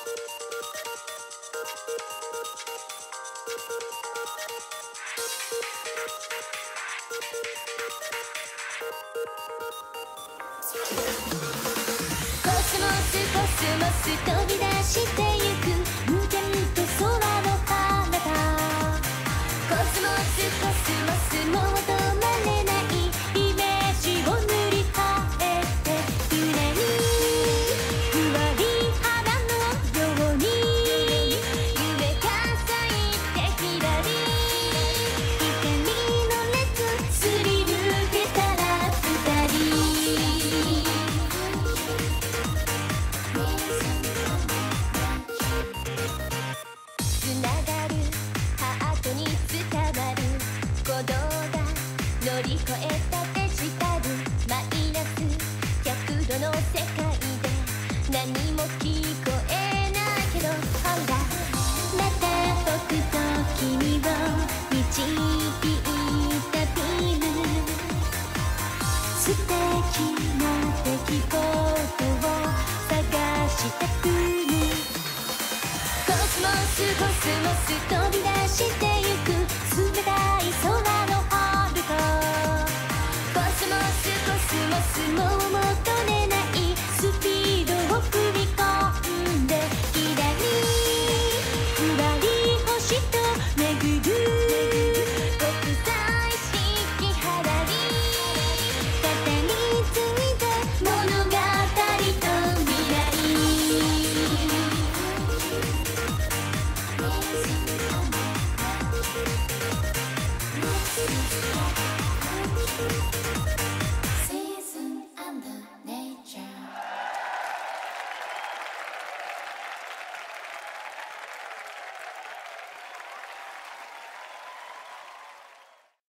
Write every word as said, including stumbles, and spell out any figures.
コスモスコスモス飛び出してゆく無限と空の彼方。コスモスコスモスもう止まれないイメージを塗り替えて揺れるふわり花のように夢が咲いてひらり光の熱すり抜けたら二人つながるハートに伝わる鼓動が乗り越えたデジタルマイナスひゃくどの世界で何も聞こえないけどほらまた僕と君を導いたビーム素敵な出来事を探したくるコスモスコスモス飛び出してゆく冷たい空の春とコスモスコスモスもう戻れないスピードを踏み込んでひらりふわり星と巡る